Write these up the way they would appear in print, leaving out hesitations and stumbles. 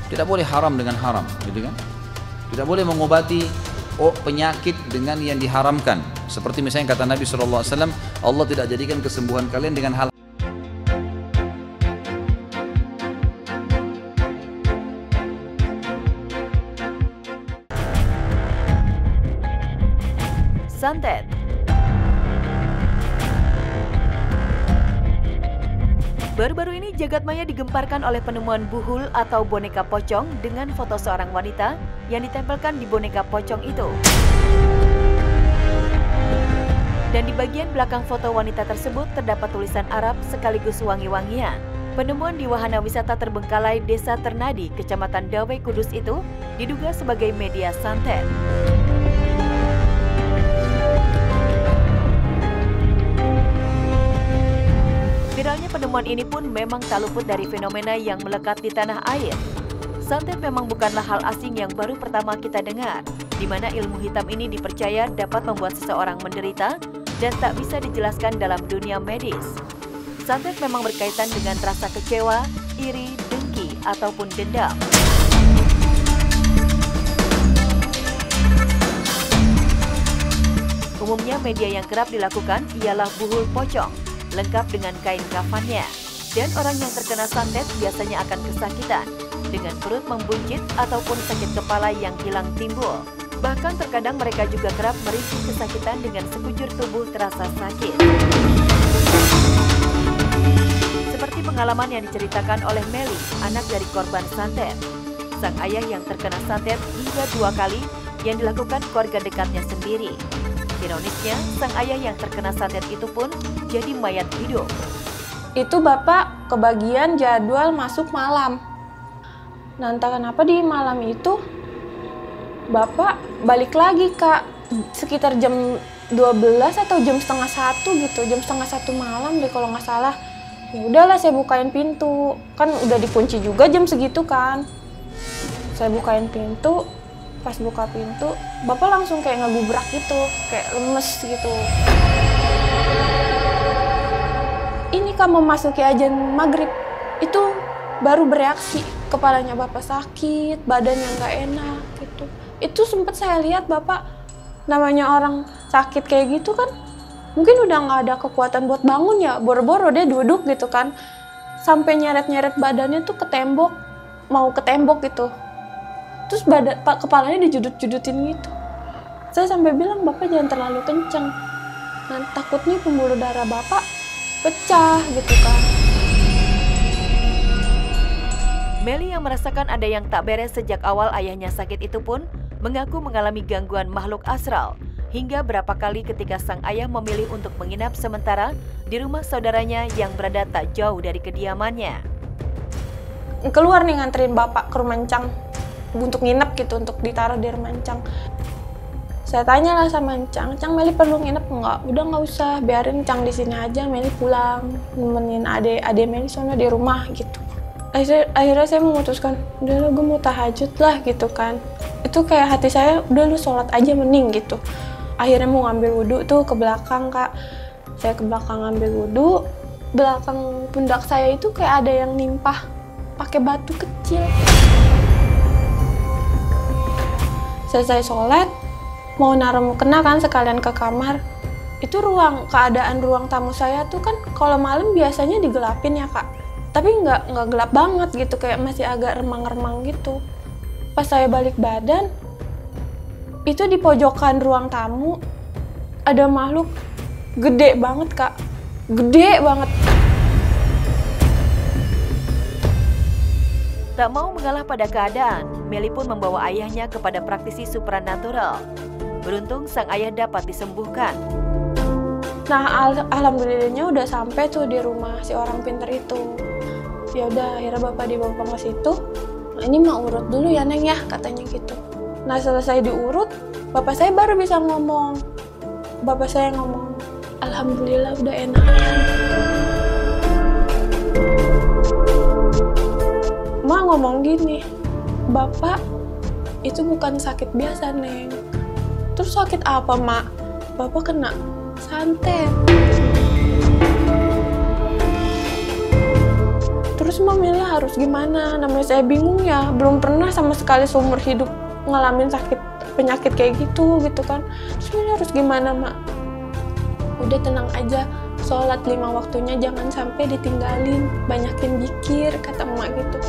Tidak boleh haram dengan haram, gitu kan? Tidak boleh mengobati penyakit dengan yang diharamkan. Seperti misalnya kata Nabi SAW, Allah tidak jadikan kesembuhan kalian dengan hal. Santet. Baru-baru ini jagat maya digemparkan oleh penemuan buhul atau boneka pocong dengan foto seorang wanita yang ditempelkan di boneka pocong itu. Dan di bagian belakang foto wanita tersebut terdapat tulisan Arab sekaligus wangi-wangian. Penemuan di wahana wisata terbengkalai Desa Ternadi, Kecamatan Dawai Kudus itu diduga sebagai media santet. Viralnya penemuan ini pun memang tak luput dari fenomena yang melekat di tanah air. Santet memang bukanlah hal asing yang baru pertama kita dengar, di mana ilmu hitam ini dipercaya dapat membuat seseorang menderita dan tak bisa dijelaskan dalam dunia medis. Santet memang berkaitan dengan rasa kecewa, iri, dengki, ataupun dendam. Umumnya media yang kerap dilakukan ialah buhul pocong, lengkap dengan kain kafannya. Dan orang yang terkena santet biasanya akan kesakitan, dengan perut membuncit ataupun sakit kepala yang hilang timbul. Bahkan terkadang mereka juga kerap merintih kesakitan dengan sekujur tubuh terasa sakit. Seperti pengalaman yang diceritakan oleh Meli, anak dari korban santet. Sang ayah yang terkena santet hingga 2 kali yang dilakukan keluarga dekatnya sendiri. Ironisnya, sang ayah yang terkena santet itu pun jadi mayat hidup. Itu bapak kebagian jadwal masuk malam. Nah, entah kenapa di malam itu bapak balik lagi kak, sekitar jam 12 atau jam setengah 1 gitu, jam setengah 1 malam deh kalau nggak salah. Ya udahlah saya bukain pintu, kan udah dikunci juga jam segitu kan. Saya bukain pintu. Pas buka pintu, bapak langsung kayak ngegubrak gitu, kayak lemes gitu. Ini kan memasuki azan maghrib, itu baru bereaksi, kepalanya bapak sakit, badannya nggak enak gitu. Itu sempat saya lihat bapak, namanya orang sakit kayak gitu kan, mungkin udah nggak ada kekuatan buat bangun ya, boro-boro dia duduk gitu kan, sampai nyeret-nyeret badannya tuh ke tembok, mau ke tembok gitu. Terus kepalanya dijudut-judutin gitu. Saya sampai bilang, bapak jangan terlalu kenceng. Nah, takutnya pembuluh darah bapak pecah gitu kan. Meli yang merasakan ada yang tak beres sejak awal ayahnya sakit itu pun mengaku mengalami gangguan makhluk astral. Hingga berapa kali ketika sang ayah memilih untuk menginap sementara di rumah saudaranya yang berada tak jauh dari kediamannya. Keluar nih nganterin bapak ke rumah Encang. Untuk nginep gitu, untuk ditaruh di rumah Encang. Saya tanya lah sama Encang, Encang Meli perlu nginep enggak? Udah nggak usah, biarin Encang di sini aja, Meli pulang, nemenin ade Meli soalnya di rumah gitu. Akhirnya saya memutuskan, udah gue mau tahajud lah gitu kan. Itu kayak hati saya, udah lu sholat aja mending gitu. Akhirnya mau ngambil wudhu tuh ke belakang kak. Saya ke belakang ngambil wudhu, belakang pundak saya itu kayak ada yang nimpah pakai batu kecil. Selesai sholat, mau naruh mukena kan sekalian ke kamar. Itu keadaan ruang tamu saya tuh kan kalau malam biasanya digelapin ya kak. Tapi nggak gelap banget gitu, kayak masih agak remang-remang gitu. Pas saya balik badan, itu di pojokan ruang tamu ada makhluk gede banget kak. Gede banget. Tak mau mengalah pada keadaan, Meli pun membawa ayahnya kepada praktisi supranatural. Beruntung sang ayah dapat disembuhkan. Nah, alhamdulillahnya udah sampai tuh di rumah si orang pinter itu. Ya udah, akhirnya bapak dibawa ke situ. Nah, ini mah urut dulu ya Neng ya, katanya gitu. Nah, selesai diurut, bapak saya baru bisa ngomong. Bapak saya ngomong, alhamdulillah udah enakan. Ma ngomong gini, bapak itu bukan sakit biasa Neng. Terus sakit apa mak? Bapak kena santet. terus memilih harus gimana. Namanya saya bingung ya, belum pernah sama sekali seumur hidup ngalamin penyakit kayak gitu kan. Terus milih harus gimana, Mak? Udah tenang aja, sholat 5 waktunya jangan sampai ditinggalin, banyakin zikir, kata emak gitu.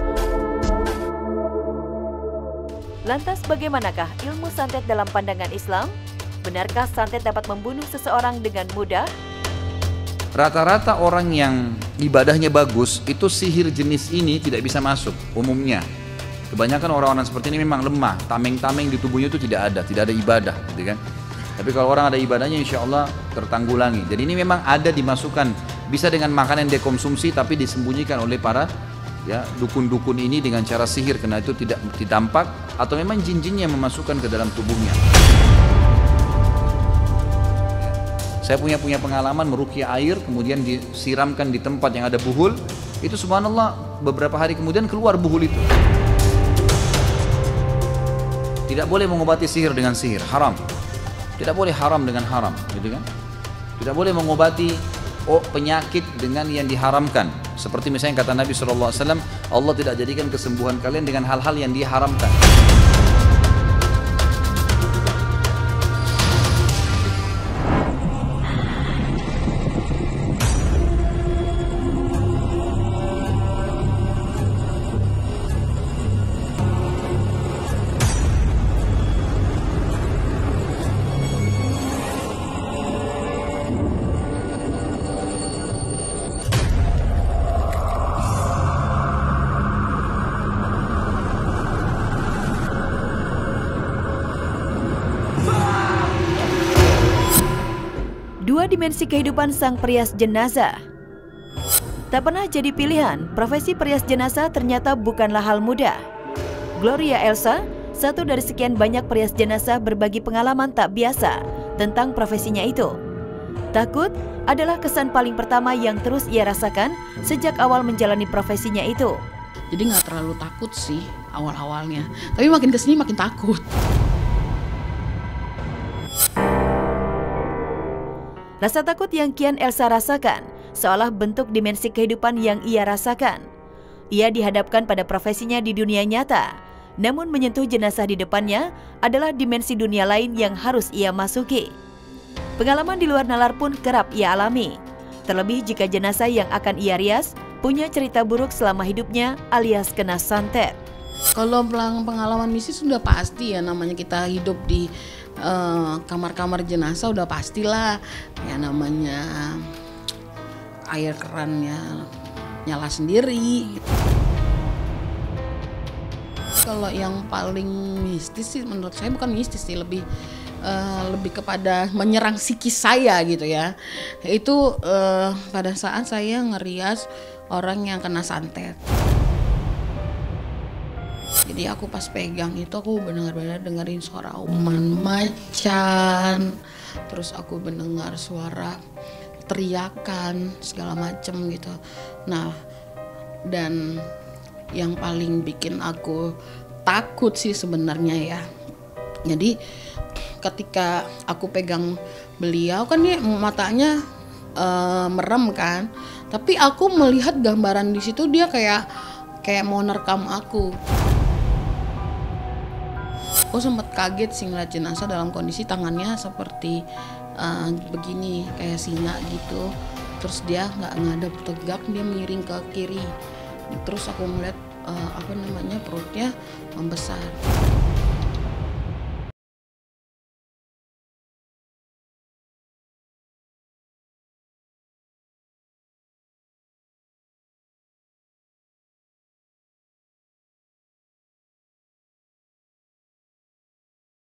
Lantas bagaimanakah ilmu santet dalam pandangan Islam? Benarkah santet dapat membunuh seseorang dengan mudah? Rata-rata orang yang ibadahnya bagus, itu sihir jenis ini tidak bisa masuk umumnya. Kebanyakan orang-orang seperti ini memang lemah, tameng-tameng di tubuhnya itu tidak ada ibadah, gitu kan. Tapi kalau orang ada ibadahnya insya Allah tertanggulangi. Jadi ini memang ada dimasukkan, bisa dengan makanan yang dikonsumsi tapi disembunyikan oleh para dukun-dukun ini dengan cara sihir, karena itu tidak ditampak atau memang jin-jinnya yang memasukkan ke dalam tubuhnya. Saya punya pengalaman meruqyah air, kemudian disiramkan di tempat yang ada buhul. Itu subhanallah beberapa hari kemudian keluar buhul itu. Tidak boleh mengobati sihir dengan sihir, haram. Tidak boleh haram dengan haram, gitu kan? Tidak boleh mengobati penyakit dengan yang diharamkan. Seperti misalnya kata Nabi SAW, Allah tidak jadikan kesembuhan kalian dengan hal-hal yang Dia haramkan. Dua dimensi kehidupan sang perias jenazah. Tak pernah jadi pilihan, profesi perias jenazah ternyata bukanlah hal mudah. Gloria Elsa, satu dari sekian banyak perias jenazah, berbagi pengalaman tak biasa tentang profesinya itu. Takut adalah kesan paling pertama yang terus ia rasakan sejak awal menjalani profesinya itu. Jadi nggak terlalu takut sih awal-awalnya, tapi makin kesini makin takut. Rasa takut yang kian Elsa rasakan seolah bentuk dimensi kehidupan yang ia rasakan. Ia dihadapkan pada profesinya di dunia nyata, namun menyentuh jenazah di depannya adalah dimensi dunia lain yang harus ia masuki. Pengalaman di luar nalar pun kerap ia alami, terlebih jika jenazah yang akan ia rias punya cerita buruk selama hidupnya alias kena santet. Kalau pengalaman mistis sudah pasti ya, namanya kita hidup di kamar-kamar jenazah udah pastilah ya, namanya air kerannya nyala sendiri gitu. Kalau yang paling mistis sih menurut saya bukan mistis sih, lebih kepada menyerang psikis saya gitu ya. Itu pada saat saya ngerias orang yang kena santet. Jadi aku pas pegang itu aku benar-benar dengerin suara auman macan, terus aku mendengar suara teriakan segala macem gitu. Nah, dan yang paling bikin aku takut sih sebenarnya ya. Jadi ketika aku pegang beliau kan dia matanya merem kan, tapi aku melihat gambaran di situ dia kayak mau nerekam aku. Aku sempat kaget sih ngeliat jenazah dalam kondisi tangannya seperti begini kayak singa gitu. Terus dia nggak ngadep tegak, dia miring ke kiri. Terus aku melihat perutnya membesar.